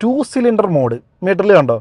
Cylinder mode മീറ്ററിൽ കണ്ടോ.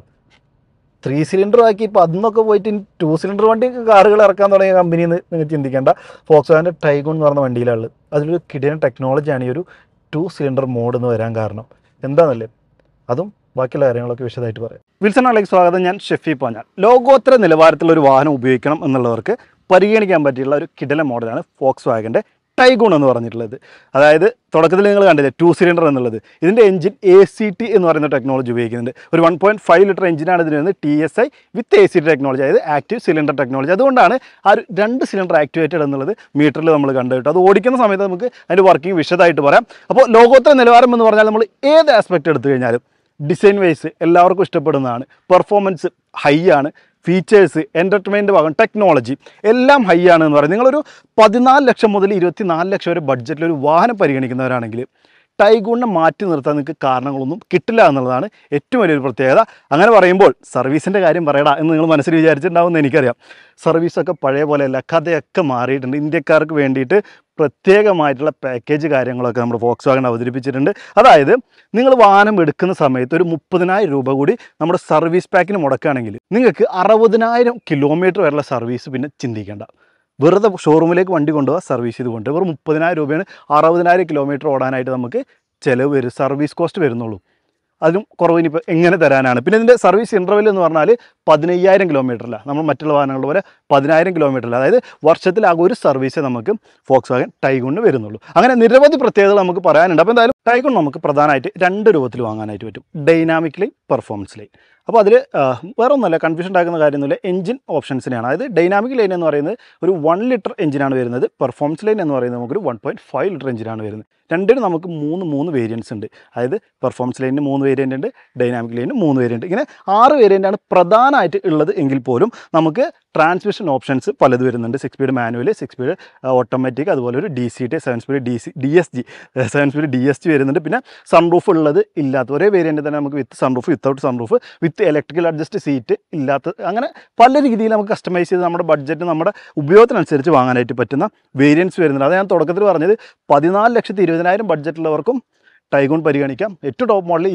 3 cylinder ആക്കി ഇപ്പോൾ അതിന്നൊക്കെ പോയിട്ട് 2 സിലിണ്ടർ വണ്ടി കാറുകൾ ഇറക്കാൻ തുടങ്ങിയ കമ്പനിന്ന് നിങ്ങൾ ചിന്തിക്കേണ്ട. ഫോക്സ്വാഗൻ്റെ ടൈഗൂൺ എന്ന് പറഞ്ഞ വണ്ടിയിലുള്ളത് അതിലൊരു കിടിലൻ ടെക്നോളജിയാണ് ഈ ഒരു 2 സിലിണ്ടർ മോഡ് എന്ന് വരാൻ കാരണം. എന്താണെന്നല്ലേ, അതും ബാക്കിയുള്ള കാര്യങ്ങളൊക്കെ വിശദമായിട്ട് പറയാം. വിൽസൺ അലൈക്ക് സ്വാഗതം. ഞാൻ ഷെഫി പാഞ്ഞാൽ. ലോകോത്തര നിലവാരത്തിലുള്ള ഒരു വാഹനം ഉപയോഗിക്കണം എന്നുള്ളവർക്ക് പരിഗണിക്കാൻ പറ്റിയുള്ള ഒരു കിടിലൻ മോഡലാണ് ഫോക്സ്വാഗൻ്റെ ടൈഗൂൺ എന്ന് പറഞ്ഞിട്ടുള്ളത്. അതായത് തുടക്കത്തിൽ നിങ്ങൾ കണ്ടില്ലേ 2 സിലിണ്ടർ എന്നുള്ളത്. ഇതിൻ്റെ എഞ്ചിൻ ACT എന്ന് പറയുന്ന ടെക്നോളജി ഉപയോഗിക്കുന്നുണ്ട്. ഒരു 1.5 ലിറ്റർ എഞ്ചിനാണ് ഇതിന് വരുന്നത്. TSI വിത്ത് ACT ടെക്നോളജി, അതായത് ആക്റ്റീവ് സിലിണ്ടർ ടെക്നോളജി. അതുകൊണ്ടാണ് ആ ഒരു 2 സിലിണ്ടർ ആക്ടിവേറ്റഡ് എന്നുള്ളത് മീറ്ററിൽ നമ്മൾ കണ്ടിട്ട് അത് ഓടിക്കുന്ന സമയത്ത് നമുക്ക് അതിൻ്റെ വർക്കിംഗ് വിശദമായിട്ട് പറയാം. അപ്പോൾ ലോകോത്തര നിലവാരം എന്ന് പറഞ്ഞാൽ നമ്മൾ ഏത് ആസ്പെക്റ്റ് എടുത്തു കഴിഞ്ഞാലും ഡിസൈൻ വൈസ് എല്ലാവർക്കും ഇഷ്ടപ്പെടുന്നതാണ്. പെർഫോമൻസ് ഹൈ ആണ്, ഫീച്ചേഴ്സ്, എൻ്റർടൈൻമെൻറ്റ് ഭാഗം, ടെക്നോളജി എല്ലാം ഹൈ ആണെന്ന് പറയും. നിങ്ങളൊരു 14 ലക്ഷം മുതൽ 24 ലക്ഷം വരെ ബഡ്ജറ്റിലൊരു വാഹനം പരിഗണിക്കുന്നവരാണെങ്കിൽ ടൈഗൂണിനെ മാറ്റി നിർത്താൻ നിങ്ങൾക്ക് കാരണങ്ങളൊന്നും കിട്ടില്ല എന്നുള്ളതാണ് ഏറ്റവും വലിയൊരു പ്രത്യേകത. അങ്ങനെ പറയുമ്പോൾ സർവീസിൻ്റെ കാര്യം പറയടാ എന്ന് നിങ്ങൾ മനസ്സിൽ വിചാരിച്ചിട്ടുണ്ടാവുമെന്ന് എനിക്കറിയാം. സർവീസൊക്കെ പഴയ പോലെയല്ല, കഥയൊക്കെ മാറിയിട്ടുണ്ട്. ഇന്ത്യക്കാർക്ക് വേണ്ടിയിട്ട് പ്രത്യേകമായിട്ടുള്ള പാക്കേജ് കാര്യങ്ങളൊക്കെ നമ്മുടെ ഫോക്സ്വാഗൺ അവതരിപ്പിച്ചിട്ടുണ്ട്. അതായത് നിങ്ങൾ വാഹനം എടുക്കുന്ന സമയത്ത് ഒരു 30,000 രൂപ കൂടി നമ്മുടെ സർവീസ് പാക്കിന് മുടക്കുകയാണെങ്കിൽ നിങ്ങൾക്ക് 60,000 കിലോമീറ്റർ വരെയുള്ള സർവീസ് പിന്നെ ചിന്തിക്കേണ്ട. വെറുതെ ഷോറൂമിലേക്ക് വണ്ടി കൊണ്ടുപോകാൻ സർവീസ് ചെയ്ത് കൊണ്ട് വെറും 30,000 രൂപയാണ് 60,000 കിലോമീറ്റർ ഓടാനായിട്ട് നമുക്ക് ചിലവ് വരും, സർവീസ് കോസ്റ്റ് വരുന്നുള്ളൂ. അതിനും കുറവ് ഇനിയിപ്പോൾ എങ്ങനെ തരാനാണ്. പിന്നെ ഇതിൻ്റെ സർവീസ് ഇൻ്റർവെൽ എന്ന് പറഞ്ഞാൽ 15,000 കിലോമീറ്ററില്ല, നമ്മൾ മറ്റുള്ള വാഹനങ്ങളുടെ പോലെ 10,000 കിലോമീറ്ററില്ല. അതായത് വർഷത്തിലാകെ ഒരു സർവീസേ നമുക്ക് ഫോക്സ്വാഗൺ ടൈഗൂണിന് വരുന്നുള്ളൂ. അങ്ങനെ നിരവധി പ്രത്യേകതകൾ നമുക്ക് പറയാനുണ്ട്. അപ്പോൾ എന്തായാലും ടൈഗൂൺ നമുക്ക് പ്രധാനമായിട്ട് 2 രൂപത്തിൽ വാങ്ങാനായിട്ട് പറ്റും. Dynamic line, performance line. അപ്പോൾ അതിൽ വേറെ ഒന്നുമല്ല, കൺഫ്യൂഷൻ ഉണ്ടാക്കുന്ന കാര്യമൊന്നുമില്ല. എഞ്ചിൻ ഓപ്ഷൻസിനെയാണ്. അതായത് ഡൈനാമിക് ലൈൻ എന്ന് പറയുന്നത് ഒരു 1 ലിറ്റർ എഞ്ചിനാണ് വരുന്നത്. പെർഫോമൻസ് ലൈൻ എന്ന് പറയുന്നത് നമുക്കൊരു 1.5 ലിറ്റർ എഞ്ചിനാണ് വരുന്നത്. രണ്ടിനും നമുക്ക് മൂന്ന് വേരിയൻസ് ഉണ്ട്. അതായത് പെർഫോമൻസ് ലൈനിന് 3 വേരിയൻ്റ് ഉണ്ട്, ഡൈനാമിക് ലൈനിന് 3 വേരിയൻ്റ്. ഇങ്ങനെ 6 വേരിയൻ്റാണ് പ്രധാനമായിട്ട് ഉള്ളത്. എങ്കിൽ പോലും നമുക്ക് ട്രാൻസ്മിഷൻ ഓപ്ഷൻസ് പലത് വരുന്നുണ്ട്. 6 സ്പീഡ് മാനുവൽ, 6 സ്പീഡ് ഓട്ടോമാറ്റിക്, അതുപോലെ ഒരു DCT, 7 speed DSG, 7 speed DSG വരുന്നുണ്ട്. പിന്നെ സൺറൂഫ് ഉള്ളത് ഇല്ലാത്ത ഒരേ വേരിയൻ്റ് തന്നെ നമുക്ക് with sunroof, without sunroof, with electrical adjust seat ഇല്ലാത്ത, അങ്ങനെ പല രീതിയിൽ നമുക്ക് കസ്റ്റമൈസ് ചെയ്ത് നമ്മുടെ ബഡ്ജറ്റ്, നമ്മുടെ ഉപയോഗത്തിനനുസരിച്ച് വാങ്ങാനായിട്ട് പറ്റുന്ന വേരിയൻസ് വരുന്നുണ്ട്. അത് ഞാൻ തുടക്കത്തിൽ പറഞ്ഞത് 14,20,000 ബഡ്ജറ്റുള്ളവർക്കും ടൈഗൂൺ പരിഗണിക്കാം. ഏറ്റവും ടോപ്പ് മോഡൽ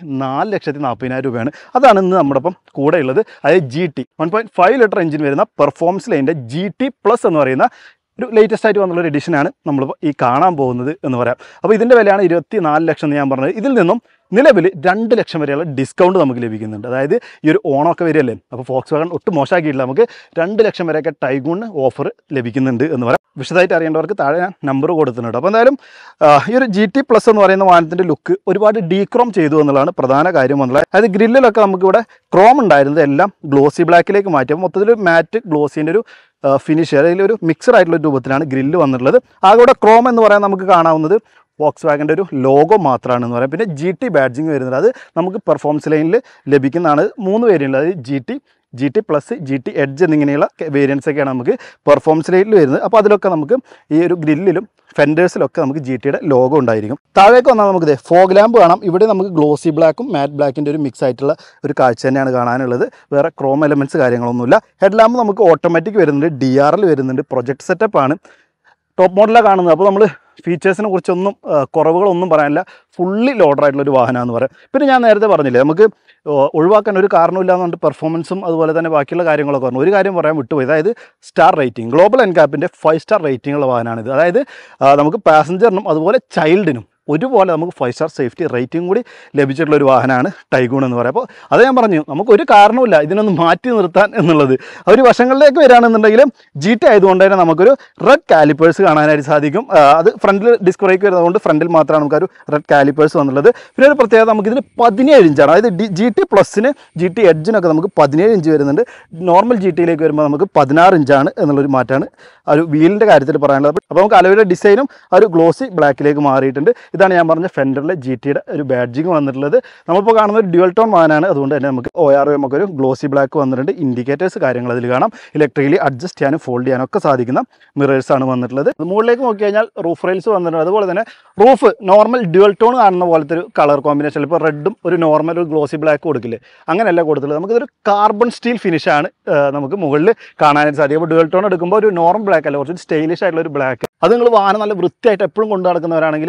24,40,000 രൂപയാണ്. അതാണ് ഇന്ന് നമ്മുടെ ഒപ്പം കൂടെ ഉള്ളത്. അതായത് GT 1.5 ലിറ്റർ എഞ്ചിൻ വരുന്ന പെർഫോമൻസ് ലൈനിൻ്റെ GT പ്ലസ് എന്ന് പറയുന്ന ഒരു ലേറ്റസ്റ്റ് ആയിട്ട് വന്നുള്ളൊരു എഡിഷനാണ് നമ്മൾ ഈ കാണാൻ പോകുന്നത് എന്ന് പറയാം. അപ്പോൾ ഇതിൻ്റെ വിലയാണ് 24 ലക്ഷം എന്ന് ഞാൻ പറഞ്ഞത്. ഇതിൽ നിന്നും നിലവിൽ 2 ലക്ഷം വരെയുള്ള ഡിസ്കൗണ്ട് നമുക്ക് ലഭിക്കുന്നുണ്ട്. അതായത് ഈ ഒരു ഓണമൊക്കെ വരികയല്ലേ, അപ്പോൾ ഫോക്സ്വാഗൺ ഒട്ടും മോശമാക്കിയിട്ടില്ല. നമുക്ക് 2 ലക്ഷം വരെയൊക്കെ ടൈഗൂണിന് ഓഫർ ലഭിക്കുന്നുണ്ട് എന്ന് പറയാം. വിശദമായിട്ട് അറിയേണ്ടവർക്ക് താഴെ ഞാൻ നമ്പർ കൊടുത്തിട്ടുണ്ട്. അപ്പോൾ എന്തായാലും ഈ ഒരു GT പ്ലസ് എന്ന് പറയുന്ന വാഹനത്തിൻ്റെ ലുക്ക് ഒരുപാട് ഡീക്രോം ചെയ്തു എന്നുള്ളതാണ് പ്രധാന കാര്യം വന്നുള്ളത്. അതായത് ഗ്രില്ലിലൊക്കെ നമുക്കിവിടെ ക്രോം ഉണ്ടായിരുന്നത് എല്ലാം ഗ്ലോസി ബ്ലാക്കിലേക്ക് മാറ്റിയപ്പോൾ മൊത്തത്തിൽ മാറ്റ് ഗ്ലോസിൻ്റെ ഒരു ഫിനിഷ്, അല്ലെങ്കിൽ ഒരു മിക്സഡ് ആയിട്ടുള്ള രൂപത്തിലാണ് ഗ്രില്ല് വന്നിട്ടുള്ളത്. ആകെ ഇവിടെ ക്രോം എന്ന് പറയാൻ നമുക്ക് കാണാവുന്നത് ഫോക്സ്വാഗൻ്റെ ഒരു ലോഗോ മാത്രമാണെന്ന് പറയാം. പിന്നെ GT ബാഡ്ജിങ് വരുന്നത് അത് നമുക്ക് പെർഫോമൻസ് ലൈനിൽ ലഭിക്കുന്നതാണ്. 3 വേരിയൻ്റ്, അതായത് GT പ്ലസ്, GT എഡ്ജ് എന്നിങ്ങനെയുള്ള വേരിയൻസ് ഒക്കെയാണ് നമുക്ക് പെർഫോമൻസ് ലൈനിൽ വരുന്നത്. അപ്പോൾ അതിലൊക്കെ നമുക്ക് ഈ ഒരു ഗ്രില്ലിലും ഫെൻഡേഴ്സിലൊക്കെ നമുക്ക് GTയുടെ ലോഗോ ഉണ്ടായിരിക്കും. താഴേക്ക് വന്നാൽ നമുക്ക് ഫോഗ് ലാമ്പ് കാണാം. ഇവിടെ നമുക്ക് ഗ്ലോസി ബ്ലാക്കും മാറ്റ് ബ്ലാക്കിൻ്റെ ഒരു മിക്സ് ആയിട്ടുള്ള ഒരു കാഴ്ച തന്നെയാണ് കാണാനുള്ളത്. വേറെ ക്രോം എലമെൻറ്റ്സ് കാര്യങ്ങളൊന്നുമില്ല. ഹെഡ് ലാമ്പ് നമുക്ക് ഓട്ടോമാറ്റിക് വരുന്നുണ്ട്, DRL വരുന്നുണ്ട്, പ്രൊജക്ട് സെറ്റപ്പാണ്. ടോപ്പ് മോഡലാണ് കാണുന്നത്. അപ്പോൾ നമ്മൾ ഫീച്ചേഴ്സിനെ കുറിച്ചൊന്നും കുറവുകളൊന്നും പറയാനില്ല. ഫുള്ളി ലോഡറായിട്ടുള്ളൊരു വാഹനമാണെന്ന് പറയാം. പിന്നെ ഞാൻ നേരത്തെ പറഞ്ഞില്ലേ, നമുക്ക് ഒഴിവാക്കാൻ ഒരു കാരണമില്ല എന്നുകൊണ്ട് പെർഫോമൻസും അതുപോലെ തന്നെ ബാക്കിയുള്ള കാര്യങ്ങളൊക്കെ പറഞ്ഞു. ഒരു കാര്യം പറയാൻ വിട്ടുപോയി, അതായത് സ്റ്റാർ റേറ്റിംഗ്. ഗ്ലോബൽ എൻകാപ്പിൻ്റെ 5 സ്റ്റാർ റേറ്റിംഗ് ഉള്ള വാഹനമാണിത്. അതായത് നമുക്ക് പാസഞ്ചറിനും അതുപോലെ ചൈൽഡിനും ഒരുപോലെ നമുക്ക് 5 സ്റ്റാർ സേഫ്റ്റി റേറ്റിംഗ് കൂടി ലഭിച്ചിട്ടുള്ളൊരു വാഹനമാണ് ടൈഗൂൺ എന്ന് പറയാം. അപ്പോൾ അത് ഞാൻ പറഞ്ഞു, നമുക്കൊരു കാരണമില്ല ഇതിനൊന്ന് മാറ്റി നിർത്താൻ എന്നുള്ളത്. ഒരു വശങ്ങളിലേക്ക് വരികയാണെന്നുണ്ടെങ്കിലും GT ആയതുകൊണ്ട് തന്നെ നമുക്കൊരു റെഡ് കാലിപ്പേഴ്സ് കാണാനായിട്ട് സാധിക്കും. അത് ഫ്രണ്ടിൽ ഡിസ്ക് ബ്രേക്ക് വരുന്നതുകൊണ്ട് ഫ്രണ്ടിൽ മാത്രമാണ് നമുക്കൊരു റെഡ് കാലിപ്പേഴ്സ് വന്നുള്ളത്. പിന്നെ ഒരു പ്രത്യേകത, നമുക്കിതിന് 17 ഇഞ്ചാണ്. അതായത് GT പ്ലസിന് GT എഡ്ജിനൊക്കെ നമുക്ക് 17 ഇഞ്ച് വരുന്നുണ്ട്. നോർമൽ GTയിലേക്ക് വരുമ്പോൾ നമുക്ക് 16 ഇഞ്ചാണ് എന്നുള്ളൊരു മാറ്റമാണ് ആ ഒരു വീലിൻ്റെ കാര്യത്തിൽ പറയാനുള്ളത്. അപ്പോൾ നമുക്ക് അലോയുടെ ഡിസൈനും ആ ഒരു ഗ്ലോസി ബ്ലാക്കിലേക്ക് മാറിയിട്ടുണ്ട്. ഇതാണ് ഞാൻ പറഞ്ഞ ഫെൻഡറിലെ GTയുടെ ഒരു ബാഡ്ജിങ് വന്നിട്ടുള്ളത്. നമ്മളിപ്പോൾ കാണുന്ന ഒരു ഡ്യുവൽ ടോൺ വാഹനമാണ്. അതുകൊണ്ട് തന്നെ നമുക്ക് ORO നമുക്കൊരു ഗ്ലോസി ബ്ലാക്ക് വന്നിട്ടുണ്ട്. ഇൻഡിക്കേറ്റേഴ്സ് കാര്യങ്ങൾ അതിൽ കാണാം. ഇലക്ട്രിക്കലി അഡ്ജസ്റ്റ് ചെയ്യാനും ഫോൾഡ് ചെയ്യാനും ഒക്കെ സാധിക്കുന്ന മിറേഴ്സാണ് വന്നിട്ടുള്ളത്. മുകളിലേക്ക് നോക്കി കഴിഞ്ഞാൽ റൂഫ് റെയിൽസ് വന്നിട്ടുണ്ട്. അതുപോലെ തന്നെ റൂഫ് നോർമൽ ഡ്യുവൽ ടോൺ കാണുന്ന പോലത്തെ ഒരു കളർ കോമ്പിനേഷൻ, ഇപ്പോൾ റെഡും ഒരു നോർമൽ ഒരു ഗ്ലോസി ബ്ലാക്ക് കൊടുക്കില്ലേ, അങ്ങനെയല്ല കൊടുത്തിട്ടുള്ളത്. നമുക്കിതൊരു കാർബൺ സ്റ്റീൽ ഫിനിഷാണ് നമുക്ക് മുകളിൽ കാണാനായിട്ട് സാധിക്കും. അപ്പോൾ ഡ്യുവൽ ടോൺ എടുക്കുമ്പോൾ ഒരു നോർമൽ ബ്ലാക്ക് അല്ല, കുറച്ച് സ്റ്റൈലിഷ് ആയിട്ടുള്ള ഒരു ബ്ലാക്ക്. അത് നിങ്ങൾ വാഹനം നല്ല വൃത്തിയായിട്ട് എപ്പോഴും കൊണ്ടു നടക്കുന്നവരാണെങ്കിൽ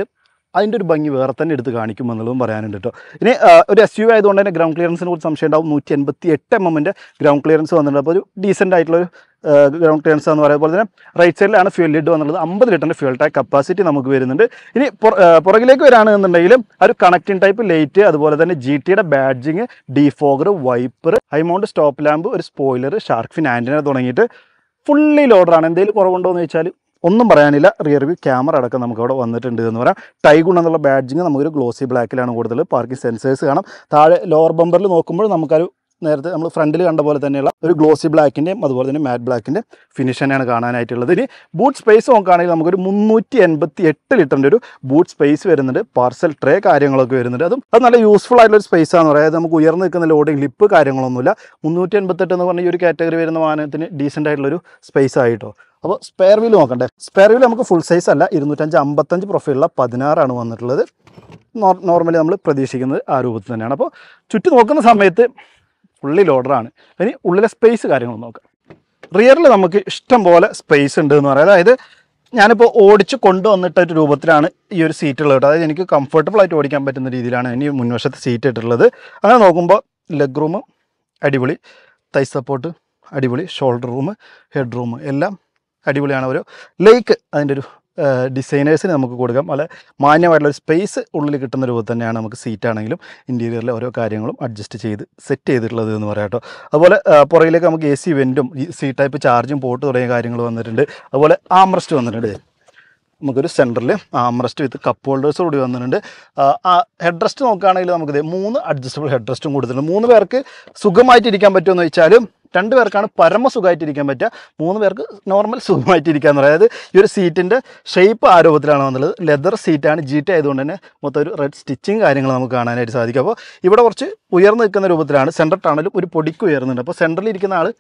അതിൻ്റെ ഒരു ഭംഗി വേറെ തന്നെ എടുത്ത് കാണിക്കുമെന്നുള്ളതും പറയാനുണ്ട് കേട്ടോ. ഇനി ഒരു SUV ആയതുകൊണ്ട് തന്നെ ഗ്രൗണ്ട് ക്ലിയറൻസിനെ കുറിച്ച് സംശയം ഉണ്ടാവും. 188 mm ഗ്രൗണ്ട് ക്ലിയറൻസ് വന്നിട്ടുണ്ട്. അപ്പോൾ ഒരു ഡീസൻ്റ് ആയിട്ടുള്ളൊരു ഗ്രൗണ്ട് ക്ലിയറൻസ് എന്ന് പറയുന്നത് പോലെ തന്നെ റൈറ്റ് സൈഡിലാണ് ഫ്യൂൽ ലിഡ് വന്നുള്ളത്. 50 ലിറ്ററിൻ്റെ ഫ്യൂൽ ടാങ്ക് കപ്പാസിറ്റി നമുക്ക് വരുന്നുണ്ട്. ഇനി പുറകിലേക്ക് വരികയാണെന്നുണ്ടെങ്കിലും ഒരു കണക്റ്റിംഗ് ടൈപ്പ് ലൈറ്റ്, അതുപോലെ തന്നെ GTയുടെ badging, defogger, wiper, high mount stop lamp, ഒരു സ്പോയിലർ, ഷാർക്ക് ഫിൻ ആൻറ്റിന തുടങ്ങിയിട്ട് ഫുള്ളി ലോഡറാണ്. എന്തെങ്കിലും കുറവുണ്ടോ എന്ന് ചോദിച്ചാൽ ഒന്നും പറയാനില്ല. റിയർ വ്യൂ ക്യാമറ അടക്കം നമുക്ക് അവിടെ വന്നിട്ടുണ്ട് എന്ന് പറയാം. ടൈഗുൺ എന്നുള്ള ബാഡ്ജിങ് നമുക്കൊരു ഗ്ലോസി ബ്ലാക്കിലാണ് കൂടുതൽ. പാർക്കിംഗ് സെൻസേഴ്സ് കാണാം. താഴെ ലോവർ ബമ്പറിൽ നോക്കുമ്പോൾ നമുക്കൊരു നേരത്തെ നമ്മൾ ഫ്രണ്ടിൽ കണ്ട പോലെ തന്നെയുള്ള ഒരു ഗ്ലോസി ബ്ലാക്കിൻ്റെയും അതുപോലെ തന്നെ മാറ്റ് ബ്ലാക്കിൻ്റെ ഫിനിഷ് തന്നെയാണ് കാണാനായിട്ടുള്ളത്. ഇനി ബൂട്ട് സ്പേസ് നോക്കുകയാണെങ്കിൽ നമുക്കൊരു 388 ലിറ്ററിൻ്റെ ഒരു ബൂട്ട് സ്പേസ് വരുന്നുണ്ട്. പാർസൽ ട്രേ കാര്യങ്ങളൊക്കെ വരുന്നുണ്ട്. അത് നല്ല യൂസ്ഫുൾ ആയിട്ടുള്ള ഒരു സ്പേസ് ആണെന്ന് പറയാം. നമുക്ക് ഉയർന്നു നിൽക്കുന്ന ലോഡിംഗ് ലിപ്പ് കാര്യങ്ങളൊന്നുമില്ല. 388 എന്ന് പറഞ്ഞ ഈ ഒരു കാറ്റഗറി വരുന്ന വാഹനത്തിന് ഡീസൻ്റ് ആയിട്ടുള്ളൊരു സ്പേസ് ആയിട്ടോ. അപ്പോൾ സ്പെയർ വീൽ നോക്കണ്ടേ. സ്പെയർ വീൽ നമുക്ക് ഫുൾ സൈസ് അല്ല, 255 പ്രൊഫൈലുള്ള 16 വന്നിട്ടുള്ളത്. നോർമലി നമ്മൾ പ്രതീക്ഷിക്കുന്നത് ആ രൂപത്തിൽ തന്നെയാണ്. അപ്പോൾ ചുറ്റും നോക്കുന്ന സമയത്ത് ഫുള്ളി ലോഡറാണ്. ഇനി ഉള്ളിലെ സ്പേസ് കാര്യങ്ങൾ നോക്കാം. റിയറിൽ നമുക്ക് ഇഷ്ടം പോലെ സ്പേസ് ഉണ്ട് എന്ന് പറയാം. അതായത് ഞാനിപ്പോൾ ഓടിച്ച് കൊണ്ടുവന്നിട്ടൊരു രൂപത്തിലാണ് ഈ ഒരു സീറ്റ് ഉള്ളത്. അതായത് എനിക്ക് കംഫർട്ടബിൾ ആയിട്ട് ഓടിക്കാൻ പറ്റുന്ന രീതിയിലാണ് ഇനി മുൻവശത്ത് സീറ്റ് ഇട്ടിട്ടുള്ളത്. അങ്ങനെ നോക്കുമ്പോൾ ലെഗ് റൂം അടിപൊളി, തൈ സപ്പോർട്ട് അടിപൊളി, ഷോൾഡർ റൂം, ഹെഡ് റൂം എല്ലാം അടിപൊളിയാണ്. ഒരു ലേക്ക് അതിൻ്റെ ഒരു ഡിസൈനേഴ്സിന് നമുക്ക് കൊടുക്കാം. വളരെ മാന്യമായിട്ടുള്ളൊരു സ്പേസ് ഉള്ളിൽ കിട്ടുന്ന രൂപത്തിൽ തന്നെയാണ് നമുക്ക് സീറ്റാണെങ്കിലും ഇൻറ്റീരിയറിലെ ഓരോ കാര്യങ്ങളും അഡ്ജസ്റ്റ് ചെയ്ത് സെറ്റ് ചെയ്തിട്ടുള്ളത് എന്ന് പറയാം കേട്ടോ. അതുപോലെ പുറകിലേക്ക് നമുക്ക് AC വെൻറ്റും C ടൈപ്പ് ചാർജിങ് പോർട്ട് തുടങ്ങിയ കാര്യങ്ങൾ വന്നിട്ടുണ്ട്. അതുപോലെ ആംറസ്റ്റ് വന്നിട്ടുണ്ട്. നമുക്കൊരു സെൻറ്ററിൽ ആംറസ്റ്റ് വിത്ത് കപ്പ് ഹോൾഡേഴ്സ് കൂടി വന്നിട്ടുണ്ട്. ഹെഡ് റെസ്റ്റ് നോക്കുകയാണെങ്കിൽ നമുക്കിത് 3 അഡ്ജസ്റ്റബിൾ ഹെഡ് റെസ്റ്റും കൊടുത്തിട്ടുണ്ട്. 3 പേർക്ക് സുഖമായിട്ടിരിക്കാൻ പറ്റുമെന്ന് വെച്ചാലും 2 പേർക്കാണ് പരമസുഖമായിട്ടിരിക്കാൻ പറ്റുക. 3 പേർക്ക് നോർമൽ സുഖമായിട്ടിരിക്കുക എന്ന് പറയുന്നത്. ഈ ഒരു സീറ്റിൻ്റെ ഷേപ്പ് ആ രൂപത്തിലാണ് വന്നുള്ളത്. ലെതർ സീറ്റാണ്. GT ആയതുകൊണ്ട് തന്നെ മൊത്തം ഒരു റെഡ് സ്റ്റിച്ചിങ് കാര്യങ്ങൾ നമുക്ക് കാണാനായിട്ട് സാധിക്കും. അപ്പോൾ ഇവിടെ കുറച്ച് ഉയർന്നു നിൽക്കുന്ന രൂപത്തിലാണ്. സെൻറ്റർ ടണലും ഒരു പൊടിക്ക് ഉയർന്നുണ്ട്. അപ്പോൾ സെൻറ്ററിൽ ഇരിക്കുന്ന ആൾ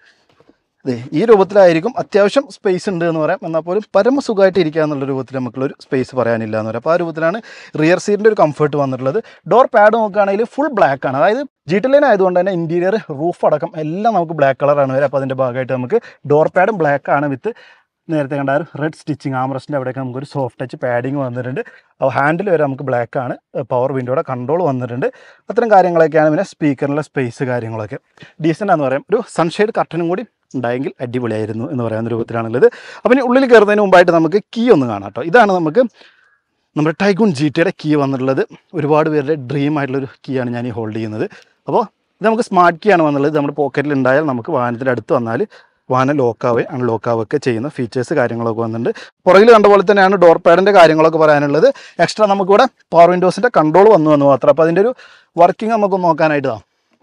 ഈ രൂപത്തിലായിരിക്കും. അത്യാവശ്യം സ്പേസ് ഉണ്ട് എന്ന് പറയാം. എന്നാൽ പോലും പരമസുഖമായിട്ട് ഇരിക്കുക എന്നുള്ള രൂപത്തിൽ നമുക്കുള്ളൊരു സ്പേസ് പറയാനില്ല എന്ന് പറയാം. അപ്പോൾ ആ രൂപത്തിലാണ് റിയർ സീറ്റിൻ്റെ ഒരു കംഫർട്ട് വന്നിട്ടുള്ളത്. ഡോർ പാഡ് നോക്കുകയാണെങ്കിൽ ഫുൾ ബ്ലാക്ക് ആണ്. അതായത് GT ലൈൻ ആയതുകൊണ്ട് തന്നെ ഇൻറ്റീരിയർ റൂഫ് അടക്കം എല്ലാം നമുക്ക് ബ്ലാക്ക് കളറാണ് വരിക. അപ്പോൾ അതിൻ്റെ ഭാഗമായിട്ട് നമുക്ക് ഡോർ പാഡും ബ്ലാക്ക് ആണ് വിത്ത് നേരത്തെ കണ്ട റെഡ് സ്റ്റിച്ചിങ്. ആംറസ്റ്റിൻ്റെ അവിടെയൊക്കെ നമുക്കൊരു സോഫ്റ്റ് ടച്ച് പാഡിങ് വന്നിട്ടുണ്ട്. ഹാൻഡിൽ വരെ നമുക്ക് ബ്ലാക്ക് ആണ്. പവർ വിൻഡോയുടെ കൺട്രോൾ വന്നിട്ടുണ്ട്. അത്തരം കാര്യങ്ങളൊക്കെയാണ്. പിന്നെ സ്പീക്കറിലെ സ്പേസ് കാര്യങ്ങളൊക്കെ ഡീസൻ്റ് ആണെന്ന് പറയാം. ഒരു സൺഷെയ്ഡ് കർട്ടനും കൂടി ഉണ്ടായെങ്കിൽ അടിപൊളിയായിരുന്നു എന്ന് പറയുന്ന രൂപത്തിലാണുള്ളത്. അപ്പം ഇനി ഉള്ളിൽ കയറുന്നതിന് മുമ്പായിട്ട് നമുക്ക് കീ ഒന്ന് കാണാം കേട്ടോ. ഇതാണ് നമുക്ക് നമ്മുടെ ടൈഗൂൺ GTയുടെ കീ വന്നിട്ടുള്ളത്. ഒരുപാട് പേരുടെ ഡ്രീം ആയിട്ടുള്ളൊരു കീ ആണ് ഞാൻ ഈ ഹോൾഡ് ചെയ്യുന്നത്. അപ്പോൾ ഇത് നമുക്ക് സ്മാർട്ട് കീ ആണ് വന്നുള്ളത്. നമ്മുടെ പോക്കറ്റിൽ ഉണ്ടായാൽ നമുക്ക് വാഹനത്തിൻ്റെ അടുത്ത് വന്നാൽ വാഹനം ലോക്കാവുകയും അൺലോക്കാവുകയൊക്കെ ചെയ്യുന്ന ഫീച്ചേഴ്സ് കാര്യങ്ങളൊക്കെ വന്നിട്ടുണ്ട്. പുറകിൽ കണ്ട പോലെ തന്നെയാണ് ഡോർ പാഡിൻ്റെ കാര്യങ്ങളൊക്കെ പറയാനുള്ളത്. എക്സ്ട്രാ നമുക്കിവിടെ പവർ വിൻഡോസിൻ്റെ കൺട്രോൾ വന്നു മാത്രം. അപ്പോൾ അതിൻ്റെ ഒരു വർക്കിംഗ് നമുക്കൊന്ന് നോക്കാനായിട്ട്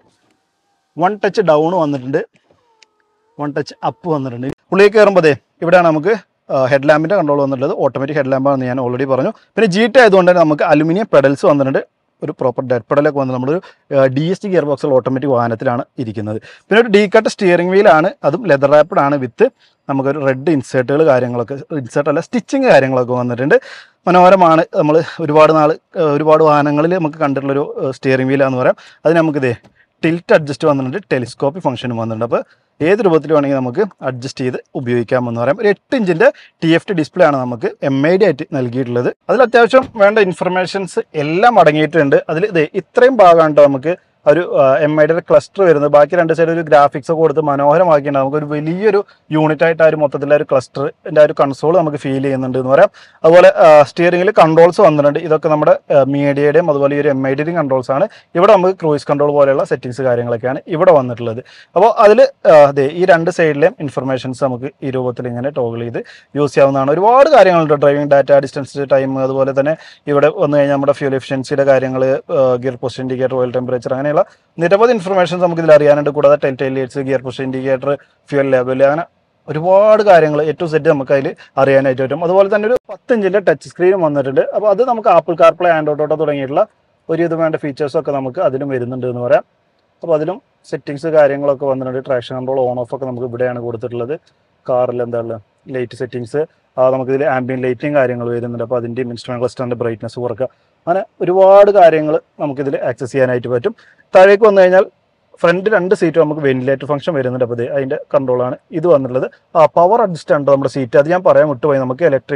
1 ടച്ച് ഡൗൺ വന്നിട്ടുണ്ട്, 1 ടച്ച് അപ്പ് വന്നിട്ടുണ്ട്. ഉള്ളിൽ കയറുമ്പോൾ ഇവിടെയാണ് നമുക്ക് ഹെഡ് ലാമ്പിൻ്റെ കൺട്രോൾ വന്നിട്ടുള്ളത്. ഓട്ടോമാറ്റിക് ഹെഡ് ലാമ്പാണെന്ന് ഞാൻ ഓൾറെഡി പറഞ്ഞു. പിന്നെ GT ആയതുകൊണ്ട് തന്നെ നമുക്ക് അലുമിനിയം പെഡൽസ് വന്നിട്ടുണ്ട്. ഒരു പ്രോപ്പർ ഡെഡ് പെഡലൊക്കെ വന്ന് നമ്മളൊരു DSG ഗിയർ ബോക്സുള്ള ഓട്ടോമാറ്റിക് വാഹനത്തിലാണ് ഇരിക്കുന്നത്. പിന്നെ ഒരു ഡീകട്ട് സ്റ്റിയറിംഗ് വീലാണ്. അതും ലെതർ റാപ്പഡ് ആണ് വിത്ത് നമുക്കൊരു റെഡ് ഇൻസേർട്ടുകൾ കാര്യങ്ങളൊക്കെ, ഇൻസേർട്ടല്ല സ്റ്റിച്ചിങ് കാര്യങ്ങളൊക്കെ വന്നിട്ടുണ്ട്. മനോഹരമാണ്. നമ്മൾ ഒരുപാട് വാഹനങ്ങളിൽ നമുക്ക് കണ്ടിട്ടുള്ളൊരു സ്റ്റിയറിംഗ് വീലാന്ന് പറയാം. അതിന് നമുക്കിതേ ടിൽറ്റ് അഡ്ജസ്റ്റ് വന്നിട്ടുണ്ട്. ടെലിസ്കോപ്പി ഫംഗ്ഷനും വന്നിട്ടുണ്ട്. അപ്പോൾ ഏത് രൂപത്തിൽ വേണമെങ്കിൽ നമുക്ക് അഡ്ജസ്റ്റ് ചെയ്ത് ഉപയോഗിക്കാമെന്ന് പറയാം. ഒരു 8 ഇഞ്ചിൻ്റെ TFT ഡിസ്പ്ലേ ആണ് നമുക്ക് MID ആയിട്ട് നൽകിയിട്ടുള്ളത്. അതിൽ അത്യാവശ്യം വേണ്ട ഇൻഫർമേഷൻസ് എല്ലാം അടങ്ങിയിട്ടുണ്ട്. അതിൽ ഇത്രയും ഭാഗമാണ് നമുക്ക് ഒരു MIDയുടെ ക്ലസ്റ്റർ വരുന്നത്. ബാക്കി 2 സൈഡ് ഒരു ഗ്രാഫിക്സ് ഒക്കെ കൊടുത്ത് മനോഹരമാക്കിയിട്ടുണ്ട്. നമുക്കൊരു വലിയൊരു യൂണിറ്റ് ആയിട്ട് ആ ഒരു മൊത്തത്തിലെ ഒരു ക്ലസ്റ്ററിൻ്റെ ഒരു കൺസോൾ നമുക്ക് ഫീൽ ചെയ്യുന്നുണ്ട് എന്ന് പറയാം. അതുപോലെ സ്റ്റിയറിംഗിൽ കൺട്രോൾസ് വന്നിട്ടുണ്ട്. ഇതൊക്കെ നമ്മുടെ മീഡിയയുടെയും അതുപോലെ ഈ ഒരു MIDയുടെയും കൺട്രോൾസ് ആണ്. ഇവിടെ നമുക്ക് ക്രൂയിസ് കൺട്രോൾ പോലെയുള്ള സെറ്റിംഗ്സ് കാര്യങ്ങളൊക്കെയാണ് ഇവിടെ വന്നിട്ടുള്ളത്. അപ്പോൾ അതിൽ ഈ 2 സൈഡിലെയും ഇൻഫർമേഷൻസ് നമുക്ക് ഈ രൂപത്തിൽ ഇങ്ങനെ ടോഗിൾ ചെയ്ത് യൂസ് ചെയ്യാവുന്നതാണ്. ഒരുപാട് കാര്യങ്ങളുണ്ട്. ഡ്രൈവിംഗ് ഡാറ്റ, ഡിസ്റ്റൻസ്, ടൈം, അതുപോലെ തന്നെ ഇവിടെ വന്നു കഴിഞ്ഞാൽ നമ്മുടെ ഫ്യൂൽ എഫിഷ്യൻസിയുടെ കാര്യങ്ങൾ, gear position indicator, oil temperature, അങ്ങനെയുള്ള നിരവധി ഇൻഫർമേഷൻസ് നമുക്ക് ഇതിൽ അറിയാനുണ്ട്. കൂടാതെ tail lights, gear position indicator, fuel level, അങ്ങനെ ഒരുപാട് കാര്യങ്ങൾ A to Z നമുക്ക് അതിൽ അറിയാനായിട്ട് പറ്റും. അതുപോലെ തന്നെ ഒരു 10 ഇഞ്ചിൻ്റെ ടച്ച് സ്ക്രീനും വന്നിട്ടുണ്ട്. അപ്പോൾ അത് നമുക്ക് ആപ്പിൾ കാർപ്ലേ, ആൻഡ്രോയിഡ് ഓട്ടോ തുടങ്ങിയിട്ടുള്ള ഇത് വേണ്ട ഫീച്ചേഴ്സൊക്കെ നമുക്ക് അതിലും വരുന്നുണ്ട് എന്ന് പറയാം. അപ്പോൾ അതിലും സെറ്റിങ്സ് കാര്യങ്ങളൊക്കെ വന്നിട്ടുണ്ട്. ട്രാക്ഷൻ കൺട്രോൾ, ഓൺ ഓഫ് ഒക്കെ നമുക്ക് ഇവിടെയാണ് കൊടുത്തിട്ടുള്ളത്. കാറിൽ എന്താണ് ലൈറ്റ് സെറ്റിങ്സ്, നമുക്കിതിൽ ആംബിയൻ ലൈറ്റിങ് കാര്യങ്ങൾ വരുന്നുണ്ട്. അപ്പോൾ അതിൻ്റെയും ഇൻസ്ട്രുമെന്റ് ക്ലസ്റ്ററിൻ്റെ ബ്രൈറ്റ്നസ് കുറക്കുക, അങ്ങനെ ഒരുപാട് കാര്യങ്ങൾ നമുക്കിതിൽ ആക്സസ് ചെയ്യാനായിട്ട് പറ്റും. താഴേക്ക് വന്നു കഴിഞ്ഞാൽ ഫ്രണ്ട് 2 സീറ്റും നമുക്ക് വെന്റിലേറ്റർ ഫംഗ്ഷൻ വരുന്നുണ്ട്. അപ്പോൾ അതിൻ്റെ കൺട്രോളാണ് ഇത് വന്നിട്ടുള്ളത്. പവർ അഡ്ജസ്റ്റ് ആണ് നമ്മുടെ സീറ്റ്. അത് ഞാൻ പറയാൻ വിട്ടുപോയി. നമുക്ക് ഇലക്ട്രിക്കലി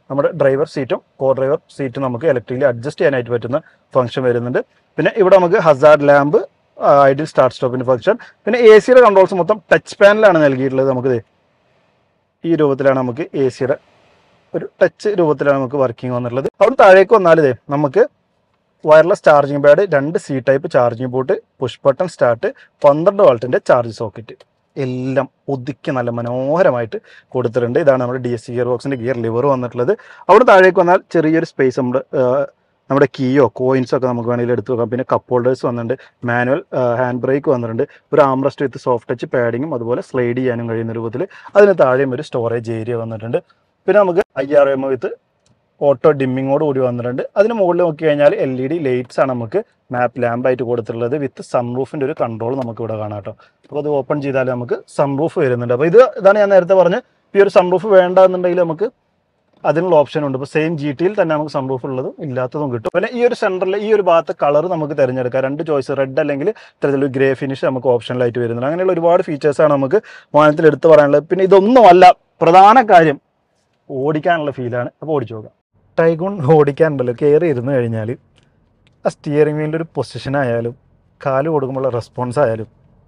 നമ്മുടെ ഡ്രൈവർ സീറ്റും കോ ഡ്രൈവർ സീറ്റും നമുക്ക് ഇലക്ട്രിക്കലി അഡ്ജസ്റ്റ് ചെയ്യാനായിട്ട് പറ്റുന്ന ഫംഗ്ഷൻ വരുന്നുണ്ട്. പിന്നെ ഇവിടെ നമുക്ക് ഹസാർഡ് ലാമ്പ്, ഐഡിയൽ സ്റ്റാർട്ട് സ്റ്റോപ്പിൻ്റെ ഫംഗ്ഷൻ. പിന്നെ എ സിയുടെ കൺട്രോൾസ് മൊത്തം ടച്ച് പാനലാണ് നൽകിയിട്ടുള്ളത്. നമുക്ക് ഈ രൂപത്തിലാണ് നമുക്ക് എ സിയുടെ ഒരു ടച്ച് രൂപത്തിലാണ് നമുക്ക് വർക്കിംഗ് വന്നിട്ടുള്ളത്. അവിടെ താഴേക്ക് വന്നാൽ നമുക്ക് wireless charging pad, 2 C type charging port, push button start, 12 വോൾട്ടിൻ്റെ ചാർജ് സോക്കറ്റ് എല്ലാം ഒതുക്കി നല്ല മനോഹരമായിട്ട് കൊടുത്തിട്ടുണ്ട്. ഇതാണ് നമ്മുടെ DSG ഗിയർ ബോക്സിൻ്റെ ഗിയർ ലിവർ വന്നിട്ടുള്ളത്. അവിടെ താഴേക്ക് വന്നാൽ ചെറിയൊരു സ്പേസ് നമ്മുടെ കീയോ കോയിൻസോ ഒക്കെ നമുക്ക് വേണമെങ്കിൽ എടുത്ത് വെക്കാം. പിന്നെ കപ്പ് ഹോൾഡേഴ്സ് വന്നിട്ടുണ്ട്, മാനുവൽ ഹാൻഡ് ബ്രേക്ക് വന്നിട്ടുണ്ട്, ഒരു ആംറസ്റ്റ് വിത്ത് സോഫ്റ്റ് ടച്ച് പാഡിങ്ങും അതുപോലെ സ്ലൈഡ് ചെയ്യാനും കഴിയുന്ന രൂപത്തിൽ. അതിന് താഴെയും ഒരു സ്റ്റോറേജ് ഏരിയ വന്നിട്ടുണ്ട്. പിന്നെ നമുക്ക് IRM വിത്ത് ഓട്ടോ ഡിമ്മിങ്ങോട് കൂടി വന്നിട്ടുണ്ട്. അതിന് മുകളിൽ നോക്കി കഴിഞ്ഞാൽ LED ലൈറ്റ്സ് ആണ് നമുക്ക് മാപ്പ് ലാമ്പായിട്ട് കൊടുത്തിട്ടുള്ളത്. വിത്ത് സൺറൂഫിൻ്റെ ഒരു കൺട്രോൾ നമുക്ക് ഇവിടെ കാണാം കേട്ടോ. അപ്പോൾ അത് ഓപ്പൺ ചെയ്താൽ നമുക്ക് സൺറൂഫ് വരുന്നുണ്ട്. അപ്പോൾ ഇതാണ് ഞാൻ നേരത്തെ പറഞ്ഞ്, ഈ ഒരു സൺറൂഫ് വേണ്ട എന്നുണ്ടെങ്കിൽ നമുക്ക് അതിനുള്ള ഓപ്ഷൻ ഉണ്ട്. ഇപ്പോൾ സെയിം GTയിൽ തന്നെ നമുക്ക് സൺറൂഫ് ഉള്ളതും ഇല്ലാത്തതും കിട്ടും. പിന്നെ ഈ ഒരു സെൻറ്ററിൽ ഈ ഒരു ഭാഗത്ത് കളർ നമുക്ക് തിരഞ്ഞെടുക്കാം. 2 ചോയ്സ്, റെഡ് അല്ലെങ്കിൽ ഇത്തരത്തിലൊരു ഗ്രേ ഫിനിഷ് നമുക്ക് ഓപ്ഷനിലായിട്ട് വരുന്നുണ്ട്. അങ്ങനെയുള്ള ഒരുപാട് ഫീച്ചേഴ്സാണ് നമുക്ക് വാഹനത്തിൽ എടുത്ത് പറയാനുള്ളത്. പിന്നെ ഇതൊന്നുമല്ല പ്രധാന കാര്യം, ഓടിക്കാനുള്ള ഫീലാണ്. അപ്പോൾ ഓടിച്ചു നോക്കാം. ടൈഗൂൺ ഓടിക്കാനുണ്ടല്ലോ, കയറി ഇരുന്ന് കഴിഞ്ഞാൽ ആ സ്റ്റിയറിംഗ് വീലിൻ്റെ ഒരു പൊസിഷനായാലും കാല് കൊടുക്കുമ്പോഴുള്ള റെസ്പോൺസ് ആയാലും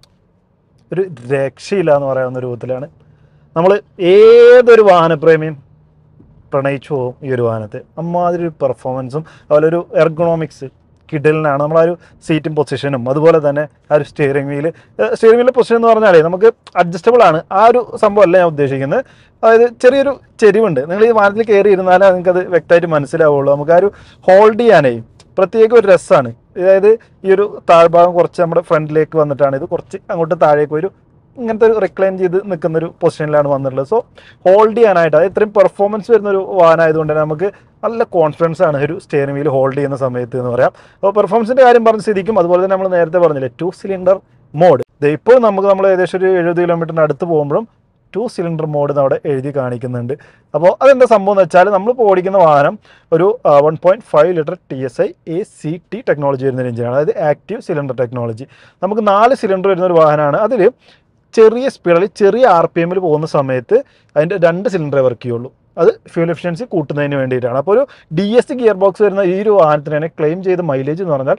ഒരു രക്ഷയില്ല എന്ന് പറയാവുന്ന രൂപത്തിലാണ്. നമ്മൾ ഏതൊരു വാഹനപ്രേമിയും പ്രണയിച്ചു പോകും ഈ ഒരു വാഹനത്തെ. അമ്മാതിരി ഒരു പെർഫോമൻസും അതുപോലെ ഒരു എർഗണോമിക്സ് കിടലിനാണ്. നമ്മൾ ആ ഒരു സീറ്റും പൊസിഷനും അതുപോലെ തന്നെ ആ ഒരു സ്റ്റിയറിംഗ് വീലിൻ്റെ പൊസിഷൻ എന്ന് പറഞ്ഞാൽ നമുക്ക് അഡ്ജസ്റ്റബിൾ ആണ്. ആ ഒരു സംഭവമല്ല ഞാൻ ഉദ്ദേശിക്കുന്നത്. അതായത് ചെറിയൊരു ചെരിവുണ്ട്. നിങ്ങൾ ഈ വാഹനത്തിൽ കയറി ഇരുന്നാലേ നിങ്ങൾക്കത് വ്യക്തമായിട്ട് മനസ്സിലാവുള്ളൂ. നമുക്ക് ആ ഒരു ഹോൾഡ് ചെയ്യാനേ പ്രത്യേക ഒരു രസമാണ്. അതായത് ഈ ഒരു താഴ്ഭാഗം കുറച്ച് നമ്മുടെ ഫ്രണ്ടിലേക്ക് വന്നിട്ടാണ്, ഇത് കുറച്ച് അങ്ങോട്ട് താഴേക്ക് ഒരു ഇങ്ങനത്തെ ഒരു റിക്ലൈൻ ചെയ്ത് നിൽക്കുന്നൊരു പൊസിഷനിലാണ് വന്നിട്ടുള്ളത്. സോ ഹോൾഡ് ചെയ്യാനായിട്ട് അത് ഇത്രയും പെർഫോമൻസ് വരുന്നൊരു വാഹനമായതുകൊണ്ട് തന്നെ നമുക്ക് നല്ല കോൺഫിഡൻസ് ആണ് ഒരു സ്റ്റിയറിംഗ് വീൽ ഹോൾഡ് ചെയ്യുന്ന സമയത്ത് എന്ന് പറയാം. അപ്പോൾ പെർഫോമൻസിൻ്റെ കാര്യം പറഞ്ഞ സ്ഥിതിക്കും അതുപോലെ തന്നെ നമ്മൾ നേരത്തെ പറഞ്ഞില്ലേ 2 സിലിണ്ടർ മോഡ്, ഇപ്പോൾ നമ്മൾ ഏകദേശം ഒരു 70 കിലോമീറ്ററിന് അടുത്ത് പോകുമ്പോഴും 2 സിലിണ്ടർ മോഡ് അവിടെ എഴുതി കാണിക്കുന്നുണ്ട്. അപ്പോൾ അതെന്താ സംഭവം എന്ന് വെച്ചാൽ നമ്മളിപ്പോൾ ഓടിക്കുന്ന വാഹനം ഒരു 1.5 ലിറ്റർ TSI ACT ടെക്നോളജി വരുന്ന എഞ്ചിനാണ്. അതായത് ആക്റ്റീവ് സിലിണ്ടർ ടെക്നോളജി. നമുക്ക് 4 സിലിണ്ടർ വരുന്ന ഒരു വാഹനമാണ്. അതിൽ ചെറിയ സ്പീഡിൽ ചെറിയ RPMൽ പോകുന്ന സമയത്ത് അതിൻ്റെ 2 സിലിണ്ടറേ വർക്ക് ചെയ്യുള്ളൂ. അത് ഫ്യൂൽ എഫിഷ്യൻസി കൂട്ടുന്നതിന് വേണ്ടിയിട്ടാണ്. അപ്പോൾ ഒരു DSG ഗിയർ ബോക്സ് വരുന്ന ഈ ഒരു വാഹനത്തിന് തന്നെ ക്ലെയിം ചെയ്ത മൈലേജ് എന്ന് പറഞ്ഞാൽ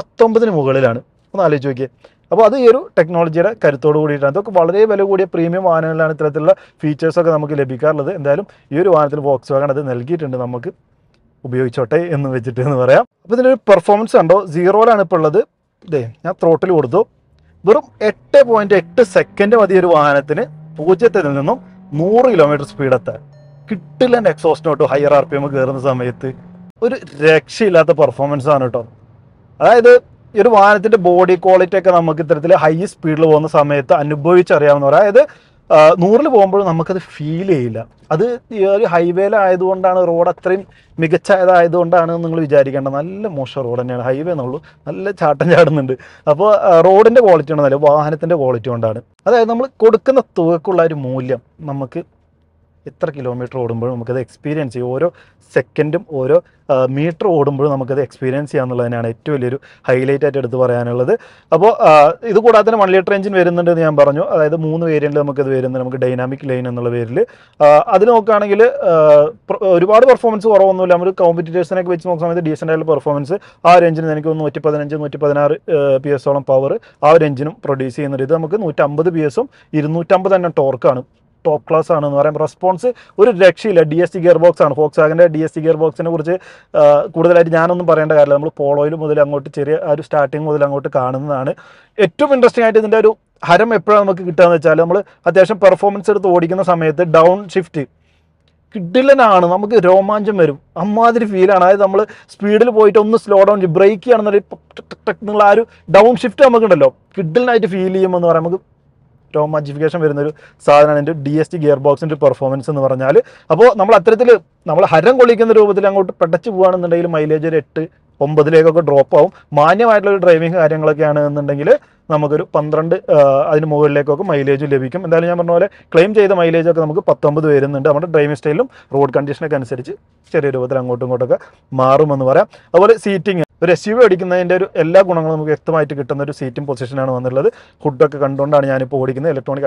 19 മുകളിലാണ്. ഒന്ന് ആലോചിച്ച് നോക്കിയേ. അപ്പോൾ അത് ഈ ഒരു ടെക്നോളജിയുടെ കരുത്തോട് കൂടിയിട്ടാണ്. അതൊക്കെ വളരെ വില കൂടിയ പ്രീമിയം വാഹനങ്ങളിലാണ് ഇത്തരത്തിലുള്ള ഫീച്ചേഴ്സൊക്കെ നമുക്ക് ലഭിക്കാറുള്ളത്. എന്തായാലും ഈ ഒരു വാഹനത്തിൽ Volkswagen അത് നൽകിയിട്ടുണ്ട്, നമുക്ക് ഉപയോഗിച്ചോട്ടെ എന്ന് വെച്ചിട്ട് എന്ന് പറയാം. അപ്പോൾ ഇതിനൊരു പെർഫോമൻസ് കണ്ടോ, 0-ലാണ് ഇപ്പോൾ ഉള്ളത്. ഞാൻ ത്രോട്ടിൽ കൊടുത്തു. വെറും 8.8 സെക്കൻഡ് മതി ഒരു വാഹനത്തിന് 0-ൽ നിന്നും 100 കിലോമീറ്റർ സ്പീഡെത്താൻ. കിട്ടില്ല എക്സോസ്റ്റ് നോട്ടോ ഹയർ RPM കയറുന്ന സമയത്ത്. ഒരു രക്ഷയില്ലാത്ത പെർഫോമൻസ് ആണ് കേട്ടോ. അതായത് ഈ ഒരു വാഹനത്തിൻ്റെ ബോഡി ക്വാളിറ്റി ഒക്കെ നമുക്ക് ഇത്തരത്തിൽ ഹൈ സ്പീഡിൽ പോകുന്ന സമയത്ത് അനുഭവിച്ചറിയാവുന്ന, അതായത് 100-ൽ പോകുമ്പോഴും നമുക്കത് ഫീൽ ചെയ്യില്ല. അത് ഈ ഒരു ഹൈവേയിലായതുകൊണ്ടാണ്, റോഡ് അത്രയും മികച്ചതായതുകൊണ്ടാണ് നിങ്ങൾ വിചാരിക്കേണ്ട. നല്ല മോശം റോഡ് തന്നെയാണ്, ഹൈവേ എന്നുള്ളൂ. നല്ല ചാട്ടം ചാടുന്നുണ്ട്. അപ്പോൾ റോഡിൻ്റെ ക്വാളിറ്റി ഉണ്ടെന്നല്ല, വാഹനത്തിൻ്റെ ക്വാളിറ്റി കൊണ്ടാണ്. അതായത് നമ്മൾ കൊടുക്കുന്ന തുകക്കുള്ള ഒരു മൂല്യം നമുക്ക് എത്ര കിലോമീറ്റർ ഓടുമ്പോഴും നമുക്കത് എക്സ്പീരിയൻസ് ചെയ്യും. ഓരോ സെക്കൻഡും ഓരോ മീറ്റർ ഓടുമ്പോഴും നമുക്കത് എക്സ്പീരിയൻസ് ചെയ്യാന്നുള്ളതിനാണ് ഏറ്റവും വലിയൊരു ഹൈലൈറ്റ് ആയിട്ട് എടുത്ത് പറയാനുള്ളത്. അപ്പോൾ ഇത് കൂടാതെ തന്നെ 1 ലിറ്റർ എഞ്ചിൻ വരുന്നുണ്ടെന്ന് ഞാൻ പറഞ്ഞു. അതായത് 3 വേരിയൻറ്റിൽ നമുക്കത് വരുന്നുണ്ട്. നമുക്ക് ഡൈനാമിക് ലൈൻ എന്നുള്ള പേരിൽ അത് നോക്കുകയാണെങ്കിൽ ഒരുപാട് പെർഫോമൻസ് കുറവൊന്നുമില്ല. നമ്മൾ കോമ്പറ്റീറ്റേഴ്സിനൊക്കെ വെച്ച് നോക്കുന്ന സമയത്ത് ഡീസൻ്റ് ആയിട്ടുള്ള പെർഫോമൻസ് ആ ഒരു എഞ്ചിന് എനിക്ക് 115-116 PS പവർ ആ ഒരു എഞ്ചിനും പ്രൊഡ്യൂസ് ചെയ്യുന്നുണ്ട്. ഇത് നമുക്ക് 150 PS 250 തന്നെ ടോർക്കാണ്. ടോപ്പ് ക്ലാസ് ആണെന്ന് പറയുമ്പോൾ റെസ്പോൺസ് ഒരു രക്ഷയില്ല. DSG ഗിയർ ബോക്സ് ആണ്. Volkswagenൻ്റെ DSG ഗിയർ ബോക്സിനെ കുറിച്ച് കൂടുതലായിട്ട് ഞാനൊന്നും പറയേണ്ട കാര്യമില്ല. നമ്മൾ പോളോയിൽ മുതൽ അങ്ങോട്ട് ചെറിയ ഒരു സ്റ്റാർട്ടിങ് മുതൽ അങ്ങോട്ട് കാണുന്നതാണ്. ഏറ്റവും ഇൻട്രസ്റ്റിംഗ് ആയിട്ട് ഇതിൻ്റെ ഒരു ഹരം എപ്പോഴാണ് നമുക്ക് കിട്ടുകയെന്ന് വെച്ചാൽ, നമ്മൾ അത്യാവശ്യം പെർഫോമൻസ് എടുത്ത് ഓടിക്കുന്ന സമയത്ത് ഡൗൺ ഷിഫ്റ്റ് കിഡിലനാണ്. നമുക്ക് രോമാഞ്ചം വരും. അമ്മാതിരി ഫീലാണ്. അതായത് നമ്മൾ സ്പീഡിൽ പോയിട്ട് ഒന്ന് സ്ലോ ഡൗൺ ചെയ്യും, ബ്രേക്ക് ചെയ്യണമെന്നൊരു നിങ്ങൾ ആ ഒരു ഡൗൺ ഷിഫ്റ്റ് നമുക്കുണ്ടല്ലോ കിഡിലനായിട്ട് ഫീൽ ചെയ്യുമെന്ന് പറയാം. നമുക്ക് രോമാഞ്ചിഫിക്കേഷൻ വരുന്നൊരു സാധനമാണ് DSG ഗിയർ ബോക്സിൻ്റെ പെർഫോമൻസ് എന്ന് പറഞ്ഞാൽ. അപ്പോൾ നമ്മൾ അത്തരത്തിൽ നമ്മൾ ഹരം കൊള്ളിക്കുന്ന രൂപത്തിൽ അങ്ങോട്ട് പെടച്ച് പോകുകയാണെന്നുണ്ടെങ്കിൽ മൈലേജ് ഒരു 8-9 ഡ്രോപ്പ് ആവും. മാന്യമായിട്ടുള്ളൊരു ഡ്രൈവിങ് കാര്യങ്ങളൊക്കെയാണ് എന്നുണ്ടെങ്കിൽ നമുക്കൊരു 12 അതിന് മുകളിലേക്കൊക്കെ മൈലേജ് ലഭിക്കും. എന്തായാലും ഞാൻ പറഞ്ഞ പോലെ ക്ലെയിം ചെയ്ത മൈലേജൊക്കെ നമുക്ക് 19 വരുന്നുണ്ട്. നമ്മുടെ ഡ്രൈവിംഗ് സ്റ്റൈലും റോഡ് കണ്ടീഷനൊക്കെ അനുസരിച്ച് ചെറിയ രൂപത്തിൽ അങ്ങോട്ടും ഇങ്ങോട്ടൊക്കെ മാറുമെന്ന് പറയാം. അതുപോലെ സീറ്റിംഗ് ഒരു SUV ഓടിക്കുന്നതിൻ്റെ ഒരു എല്ലാ ഗുണങ്ങളും നമുക്ക് വ്യക്തമായിട്ട് കിട്ടുന്ന ഒരു സീറ്റിംഗ് പൊസിഷനാണ് വന്നിട്ടുള്ളത്. ഹുഡൊക്കെ കണ്ടുകൊണ്ടാണ് ഞാനിപ്പോൾ ഓടിക്കുന്നത്. ഇലക്ട്രിക്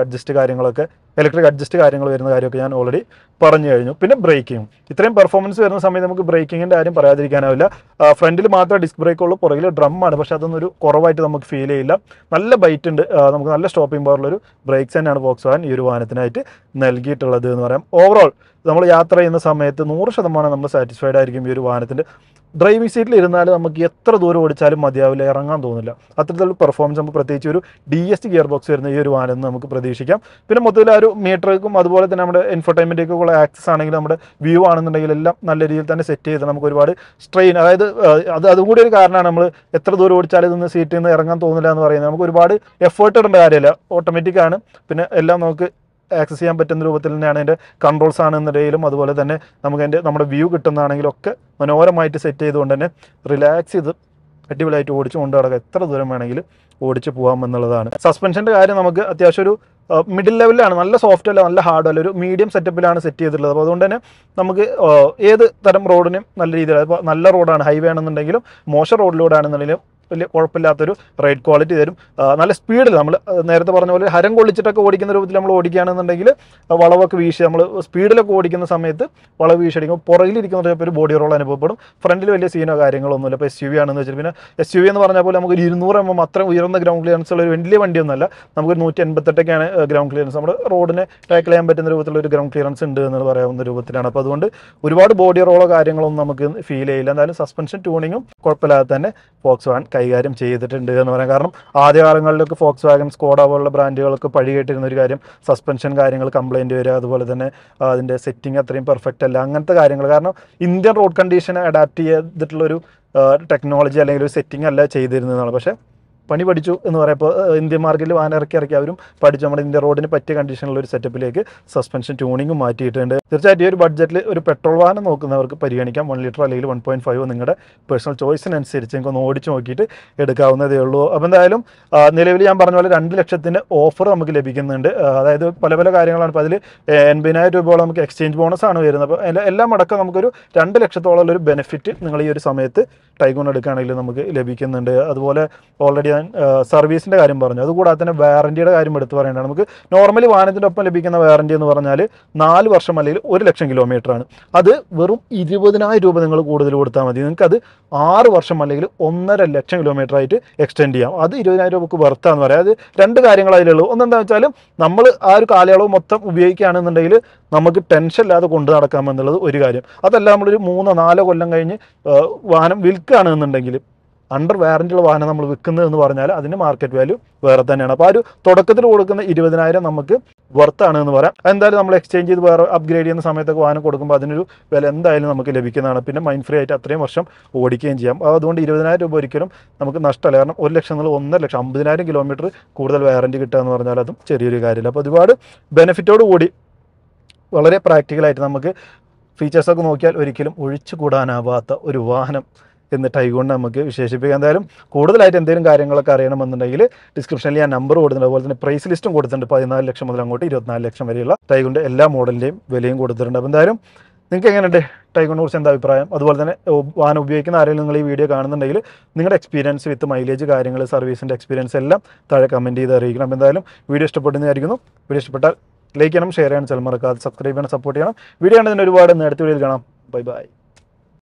അഡ്ജസ്റ്റ് കാര്യങ്ങൾ വരുന്ന കാര്യമൊക്കെ ഞാൻ ഓൾറെഡി പറഞ്ഞു കഴിഞ്ഞു. പിന്നെ ബ്രേക്കിംഗ്, ഇത്രയും പെർഫോമൻസ് വരുന്ന സമയത്ത് നമുക്ക് ബ്രേക്കിങ്ങിൻ്റെ കാര്യം പറയാതിരിക്കാനാവില്ല. ഫ്രണ്ടിൽ മാത്രമേ ഡിസ്ക് ബ്രേക്ക് ഉള്ളൂ, പുറകിൽ ഡ്രമ്മാണ്. പക്ഷേ അതൊന്നും ഒരു കുറവായിട്ട് നമുക്ക് ഫീൽ ചെയ്യില്ല. നല്ല ബൈറ്റ് ഉണ്ട്, നമുക്ക് നല്ല സ്റ്റോപ്പിംഗ് പവറുള്ളൊരു ബ്രേക്സ് തന്നെയാണ് ഫോക്സ്വാഗൻ ഈ ഒരു വാഹനത്തിനായിട്ട് നൽകിയിട്ടുള്ളത് എന്ന് പറയാം. ഓവറോൾ നമ്മൾ യാത്ര ചെയ്യുന്ന സമയത്ത് 100% നമ്മൾ സാറ്റിസ്ഫൈഡ് ആയിരിക്കും ഈ ഒരു വാഹനത്തിൻ്റെ. ഡ്രൈവിംഗ് സീറ്റിൽ ഇരുന്നാൽ നമുക്ക് എത്ര ദൂരം ഓടിച്ചാലും മതിയാവില്ല, ഇറങ്ങാൻ തോന്നില്ല. അത്തരത്തിലുള്ള പെർഫോമൻസ് നമുക്ക് പ്രത്യേകിച്ച് ഒരു DSG ഗിയർ ബോക്സ് വരുന്ന ഈ ഒരു വാഹനം നമുക്ക് പ്രതീക്ഷിക്കാം. പിന്നെ മൊത്തത്തിൽ ആ ഒരു മീറ്ററിനും അതുപോലെ തന്നെ നമ്മുടെ ഇൻഫർടൈൻമെൻറ്റിലേക്കുള്ള ആക്സസ് ആണെങ്കിലും നമ്മുടെ വ്യൂ ആണെന്നുണ്ടെങ്കിൽ എല്ലാം നല്ല രീതിയിൽ തന്നെ സെറ്റ് ചെയ്ത് നമുക്ക് ഒരുപാട് സ്ട്രെയിൻ, അതായത് അതും കൂടി ഒരു കാരണമാണ് നമ്മൾ എത്ര ദൂരം ഓടിച്ചാലും ഇതൊന്ന് സീറ്റിൽ നിന്ന് ഇറങ്ങാൻ തോന്നില്ല എന്ന് പറയുന്നത്. നമുക്ക് ഒരുപാട് എഫേർട്ട് ഇടേണ്ട കാര്യമില്ല, ഓട്ടോമാറ്റിക് ആണ്. പിന്നെ എല്ലാം നമുക്ക് ആക്സസ് ചെയ്യാൻ പറ്റുന്ന രൂപത്തിൽ തന്നെയാണ് അതിൻ്റെ കൺട്രോൾസ് ആണെന്നുണ്ടെങ്കിലും അതുപോലെ തന്നെ നമുക്ക് നമ്മുടെ വ്യൂ കിട്ടുന്നതാണെങ്കിലും ഒക്കെ മനോഹരമായിട്ട് സെറ്റ് ചെയ്തുകൊണ്ട് തന്നെ റിലാക്സ് ചെയ്ത് അടിപൊളിയായിട്ട് ഓടിച്ച് കൊണ്ട് നടക്കുക, എത്ര ദൂരം വേണമെങ്കിലും ഓടിച്ച് പോകാം എന്നുള്ളതാണ്. സസ്പെൻഷൻ്റെ കാര്യം നമുക്ക് അത്യാവശ്യം ഒരു മിഡിൽ ലെവലിലാണ്, നല്ല സോഫ്റ്റ് അല്ല നല്ല ഹാർഡ് അല്ല, ഒരു മീഡിയം സെറ്റപ്പിലാണ് സെറ്റ് ചെയ്തിട്ടുള്ളത്. അപ്പോൾ അതുകൊണ്ട് തന്നെ നമുക്ക് ഏത് തരം റോഡിനും നല്ല രീതിയിൽ, അപ്പോൾ നല്ല റോഡാണ്, ഹൈവേ ആണെന്നുണ്ടെങ്കിലും മോശം റോഡിലൂടെ ആണെന്നുണ്ടെങ്കിലും വലിയ കുഴപ്പമില്ലാത്തൊരു റൈഡ് ക്വാളിറ്റി തരും. നല്ല സ്പീഡിൽ നമ്മൾ നേരത്തെ പറഞ്ഞ പോലെ ഹരം കൊള്ളിച്ചിട്ടൊക്കെ ഓടിക്കുന്ന രൂപത്തിൽ നമ്മൾ ഓടിക്കുകയാണെന്നുണ്ടെങ്കിൽ വളവൊക്കെ വീശി നമ്മൾ സ്പീഡിലൊക്കെ ഓടിക്കുന്ന സമയത്ത് വളവ് വീശടിക്കും. പുറകിലിരിക്കുന്ന ചിലപ്പോൾ ഒരു ബോഡി റോൾ അനുഭവപ്പെടും. ഫ്രണ്ടിൽ വലിയ സീനോ കാര്യങ്ങളൊന്നുമില്ല. ഇപ്പോൾ SUV ആണെന്ന് വെച്ചാൽ പിന്നെ SUV എന്ന് പറഞ്ഞാൽ പോലെ നമുക്ക് 200 mm അത്ര ഉയർന്ന ഗ്രൗണ്ട് ക്ലിയറൻസ് ഉള്ള ഒരു വലിയ വണ്ടിയൊന്നുമല്ല. നമുക്ക് 188 ഗ്രൗണ്ട് ക്ലിയറൻസ്, നമ്മുടെ റോഡിനെ ടാക്കിൾ ചെയ്യാൻ പറ്റുന്ന രൂപത്തിലുള്ള ഒരു ഗ്രൗണ്ട് ക്ലിയറൻസ് ഉണ്ട് എന്ന് പറയാവുന്ന രൂപത്തിലാണ്. അപ്പോൾ അതുകൊണ്ട് ഒരുപാട് ബോഡി റോളോ കാര്യങ്ങളൊന്നും നമുക്ക് ഫീൽ ചെയ്യില്ല. എന്തായാലും സസ്പെൻഷൻ ട്യൂണിങ്ങും കുഴപ്പമില്ലാതെ തന്നെ ഫോക്സ്വാഗൻ കൈകാര്യം ചെയ്തിട്ടുണ്ട് എന്ന് പറയാം. കാരണം ആദ്യകാലങ്ങളിലൊക്കെ ഫോക്സ്വാഗൻ, സ്കോഡ പോലുള്ള ബ്രാൻഡുകളൊക്കെ പഴി കേട്ടിരുന്ന ഒരു കാര്യം സസ്പെൻഷൻ കാര്യങ്ങൾ കംപ്ലൈൻറ്റ് വരിക, അതുപോലെ തന്നെ അതിൻ്റെ സെറ്റിംഗ് അത്രയും പെർഫെക്റ്റ് അല്ല, അങ്ങനത്തെ കാര്യങ്ങൾ. കാരണം ഇന്ത്യൻ റോഡ് കണ്ടീഷനെ അഡാപ്റ്റ് ചെയ്തിട്ടുള്ളൊരു ടെക്നോളജി അല്ലെങ്കിൽ ഒരു സെറ്റിംഗ് അല്ല ചെയ്തിരുന്നതാണ്. പക്ഷേ പണി പഠിച്ചു എന്ന് പറയുമ്പോൾ ഇന്ത്യൻ മാർക്കറ്റിൽ വാഹനം ഇറക്കി അവരും പഠിച്ചു നമ്മുടെ ഇന്ത്യൻ റോഡിന് പറ്റിയ കണ്ടീഷനുള്ള ഒരു സെറ്റപ്പിലേക്ക് സസ്പെൻഷൻ ട്യൂണിങ്ങും മാറ്റിയിട്ടുണ്ട്. തീർച്ചയായിട്ടും ഈ ഒരു ബഡ്ജറ്റിൽ ഒരു പെട്രോൾ വാഹനം നോക്കുന്നവർക്ക് പരിഗണിക്കാം. 1 ലിറ്റർ അല്ലെങ്കിൽ 1.5 നിങ്ങളുടെ പേഴ്സണൽ ചോയ്സിനനുസരിച്ച് നിങ്ങൾക്ക് ഒന്ന് ഓടിച്ച് നോക്കിയിട്ട് എടുക്കാവുന്നതേ ഉള്ളൂ. അപ്പോൾ എന്തായാലും നിലവിൽ ഞാൻ പറഞ്ഞ പോലെ 2 ലക്ഷത്തിൻ്റെ ഓഫർ നമുക്ക് ലഭിക്കുന്നുണ്ട്. അതായത് പല പല കാര്യങ്ങളാണ്. ഇപ്പോൾ അതിൽ 80,000 രൂപയോളം നമുക്ക് എക്സ്ചേഞ്ച് ബോണസ് ആണ് വരുന്നത്. അപ്പോൾ എല്ലാം അടക്കം നമുക്കൊരു 2 ലക്ഷത്തോളം ഒരു ബെനിഫിറ്റ് നിങ്ങൾ ഈ ഒരു സമയത്ത് ടൈഗോൺ എടുക്കുകയാണെങ്കിൽ നമുക്ക് ലഭിക്കുന്നുണ്ട്. അതുപോലെ ഓൾറെഡി ഞാൻ സർവീസിൻ്റെ കാര്യം പറഞ്ഞു. അതുകൂടാതെ തന്നെ വാറൻറ്റിയുടെ കാര്യം എടുത്ത് പറയേണ്ടതാണ്. നമുക്ക് നോർമലി വാഹനത്തിൻ്റെ ഒപ്പം ലഭിക്കുന്ന വാറൻറ്റി എന്ന് പറഞ്ഞാൽ 4 വർഷം അല്ലെങ്കിൽ 1 ലക്ഷം കിലോമീറ്ററാണ്. അത് വെറും 20,000 രൂപ നിങ്ങൾ കൂടുതൽ കൊടുത്താൽ മതി. നിങ്ങൾക്ക് അത് 6 വർഷം അല്ലെങ്കിൽ 1.5 ലക്ഷം കിലോമീറ്റർ ആയിട്ട് എക്സ്റ്റെൻഡ് ചെയ്യാം. അത് 20,000 രൂപക്ക് വർത്താന്ന് പറയാം. അത് 2 കാര്യങ്ങൾ അതിലുള്ളൂ. ഒന്നെന്താ വെച്ചാൽ നമ്മൾ ആ ഒരു കാലയളവ് മൊത്തം ഉപയോഗിക്കുകയാണെന്നുണ്ടെങ്കിൽ നമുക്ക് ടെൻഷൻ ഇല്ലാതെ കൊണ്ടു നടക്കാമെന്നുള്ളത് ഒരു കാര്യം. അതല്ല നമ്മളൊരു 3-4 കൊല്ലം കഴിഞ്ഞ് വാഹനം വിൽക്കുകയാണെന്നുണ്ടെങ്കിൽ അണ്ടർ വാറൻറ്റിയുള്ള വാഹനം നമ്മൾ വിൽക്കുന്നതെന്ന് പറഞ്ഞാൽ അതിന് മാർക്കറ്റ് വാല്യൂ വേറെ തന്നെയാണ്. അപ്പോൾ ആ ഒരു തുടക്കത്തിൽ കൊടുക്കുന്ന 20,000 നമുക്ക് വർത്താണ് എന്ന് പറയാം. എന്തായാലും നമ്മൾ എക്സ്ചേഞ്ച് ചെയ്ത് വേറെ അപ്ഗ്രേഡ് ചെയ്യുന്ന സമയത്തൊക്കെ വാഹനം കൊടുക്കുമ്പോൾ അതിനൊരു വില എന്തായാലും നമുക്ക് ലഭിക്കുന്നതാണ്. പിന്നെ മൈൻഡ് ഫ്രീ ആയിട്ട് അത്രയും വർഷം ഓടിക്കുകയും ചെയ്യാം. അതുകൊണ്ട് 20,000 രൂപ ഒരിക്കലും നമുക്ക് നഷ്ടമല്ല. കാരണം 1 ലക്ഷം എന്നുള്ള 1.5 ലക്ഷം 50,000 കിലോമീറ്റർ കൂടുതൽ വാറൻറ്റി കിട്ടുക എന്ന് പറഞ്ഞാൽ അതും ചെറിയൊരു കാര്യമില്ല. അപ്പോൾ ഒരുപാട് ബെനിഫിറ്റോട് കൂടി വളരെ പ്രാക്ടിക്കലായിട്ട് നമുക്ക് ഫീച്ചേഴ്സൊക്കെ നോക്കിയാൽ ഒരിക്കലും ഒഴിച്ചുകൂടാനാവാത്ത ഒരു വാഹനം എന്ന് ടൈഗോൺ നമുക്ക് വിശേഷിപ്പിക്കാം. എന്തായാലും കൂടുതലായിട്ട് എന്തെങ്കിലും കാര്യങ്ങളൊക്കെ അറിയണമെന്നുണ്ടെങ്കിൽ ഡിസ്ക്രിപ്ഷനിൽ ഞാൻ നമ്പർ കൊടുത്തിട്ടുണ്ട്. അതുപോലെ തന്നെ പ്രൈസ് ലിസ്റ്റും കൊടുത്തിട്ടുണ്ട്. 14 ലക്ഷം മുതൽ അങ്ങോട്ട് 24 ലക്ഷം വരെയുള്ള ടൈഗോണിൻ്റെ എല്ലാ മോഡലിൻ്റെയും വിലയും കൊടുത്തിട്ടുണ്ട്. അപ്പോൾ എന്തായാലും നിങ്ങൾക്ക് എങ്ങനെയുണ്ട് ടൈഗോണിനെ കുറിച്ച് എന്താ അഭിപ്രായം? അതുപോലെ തന്നെ വാഹനം ഉപയോഗിക്കുന്ന ആരെങ്കിലും നിങ്ങൾ ഈ വീഡിയോ കാണുന്നുണ്ടെങ്കിൽ നിങ്ങളുടെ എക്സ്പീരിയൻസ് വിത്ത് മൈലേജ് കാര്യങ്ങൾ സർവീസിൻ്റെ എക്സ്പീരിയൻസ് എല്ലാം താഴെ കമൻറ്റ് ചെയ്ത് അറിയിക്കണം. അപ്പോൾ എന്തായാലും വീഡിയോ ഇഷ്ടപ്പെടുന്നതായിരിക്കുന്നു. വീഡിയോ ഇഷ്ടപ്പെട്ടാൽ ലൈക്ക് ചെയ്യണം, ഷെയർ ചെയ്യണം, ചാനൽ മറക്കാതെ സബ്സ്ക്രൈബ് ചെയ്യണം, സപ്പോർട്ട് ചെയ്യണം. വീഡിയോ ആണെങ്കിൽ ഒരുപാട് അടുത്ത വീഡിയോയിൽ കാണാം. Bye by.